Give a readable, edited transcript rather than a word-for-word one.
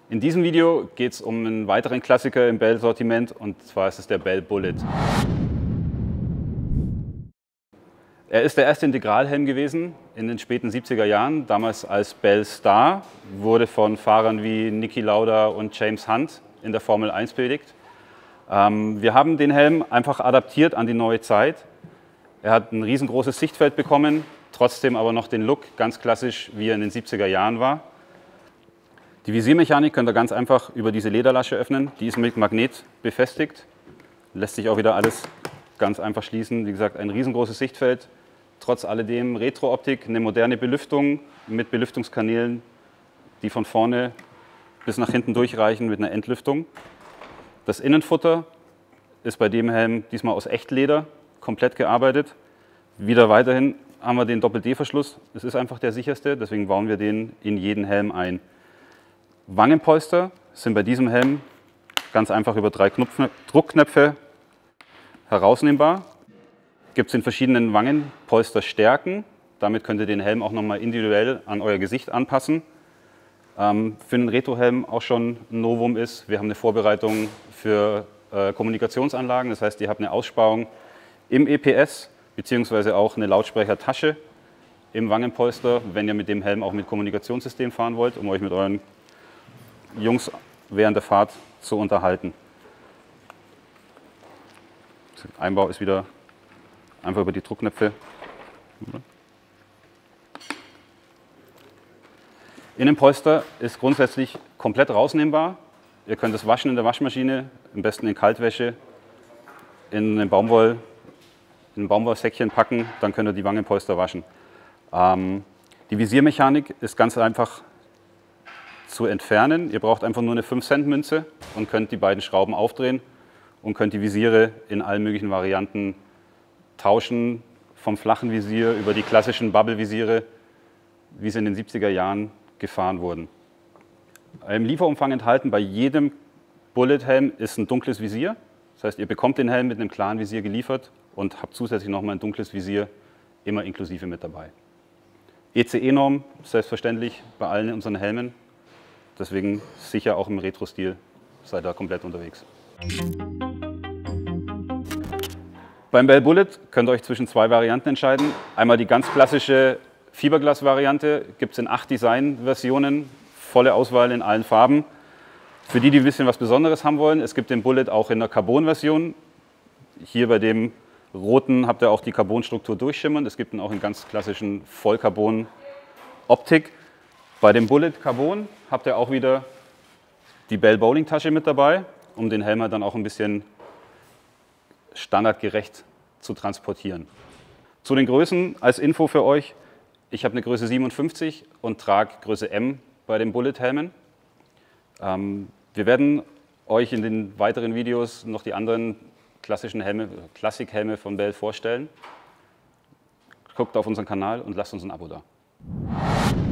In diesem Video geht es um einen weiteren Klassiker im Bell-Sortiment, und zwar ist es der Bell Bullet. Er ist der erste Integralhelm gewesen in den späten 70er Jahren, damals als Bell Star, wurde von Fahrern wie Niki Lauda und James Hunt in der Formel 1 belegt. Wir haben den Helm einfach adaptiert an die neue Zeit. Er hat ein riesengroßes Sichtfeld bekommen, trotzdem aber noch den Look ganz klassisch, wie er in den 70er Jahren war. Die Visiermechanik könnt ihr ganz einfach über diese Lederlasche öffnen. Die ist mit Magnet befestigt. Lässt sich auch wieder alles ganz einfach schließen. Wie gesagt, ein riesengroßes Sichtfeld. Trotz alledem Retro-Optik, eine moderne Belüftung mit Belüftungskanälen, die von vorne bis nach hinten durchreichen mit einer Entlüftung. Das Innenfutter ist bei dem Helm diesmal aus Echtleder komplett gearbeitet. Wieder weiterhin haben wir den Doppel-D-Verschluss. Es ist einfach der sicherste, deswegen bauen wir den in jeden Helm ein. Wangenpolster sind bei diesem Helm ganz einfach über 3 Druckknöpfe herausnehmbar. Gibt es in verschiedenen Wangenpolsterstärken. Damit könnt ihr den Helm auch nochmal individuell an euer Gesicht anpassen. Für einen Retro-Helm auch schon ein Novum ist, wir haben eine Vorbereitung für Kommunikationsanlagen. Das heißt, ihr habt eine Aussparung im EPS bzw. auch eine Lautsprechertasche im Wangenpolster, wenn ihr mit dem Helm auch mit Kommunikationssystem fahren wollt, um euch mit euren Jungs während der Fahrt zu unterhalten. Der Einbau ist wieder einfach über die Druckknöpfe. Innenpolster ist grundsätzlich komplett rausnehmbar. Ihr könnt es waschen in der Waschmaschine, am besten in Kaltwäsche, in ein Baumwollsäckchen packen, dann könnt ihr die Wangenpolster waschen. Die Visiermechanik ist ganz einfach zu entfernen. Ihr braucht einfach nur eine 5-Cent-Münze und könnt die beiden Schrauben aufdrehen und könnt die Visiere in allen möglichen Varianten tauschen, vom flachen Visier über die klassischen Bubble-Visiere, wie sie in den 70er Jahren gefahren wurden. Im Lieferumfang enthalten bei jedem Bullet-Helm ist ein dunkles Visier. Das heißt, ihr bekommt den Helm mit einem klaren Visier geliefert und habt zusätzlich nochmal ein dunkles Visier immer inklusive mit dabei. ECE-Norm selbstverständlich bei allen unseren Helmen. Deswegen sicher auch im Retro-Stil seid ihr komplett unterwegs. Beim Bell Bullet könnt ihr euch zwischen 2 Varianten entscheiden. Einmal die ganz klassische Fiberglas-Variante, gibt es in 8 Design-Versionen, volle Auswahl in allen Farben. Für die, die ein bisschen was Besonderes haben wollen, es gibt den Bullet auch in der Carbon-Version. Hier bei dem roten habt ihr auch die Carbonstruktur durchschimmern. Es gibt ihn auch in ganz klassischen Vollcarbon-Optik. Bei dem Bullet Carbon habt ihr auch wieder die Bell Bowling Tasche mit dabei, um den Helm dann auch ein bisschen standardgerecht zu transportieren. Zu den Größen als Info für euch: Ich habe eine Größe 57 und trage Größe M bei den Bullet Helmen. Wir werden euch in den weiteren Videos noch die anderen klassischen Helme, Klassikhelme von Bell vorstellen. Guckt auf unseren Kanal und lasst uns ein Abo da.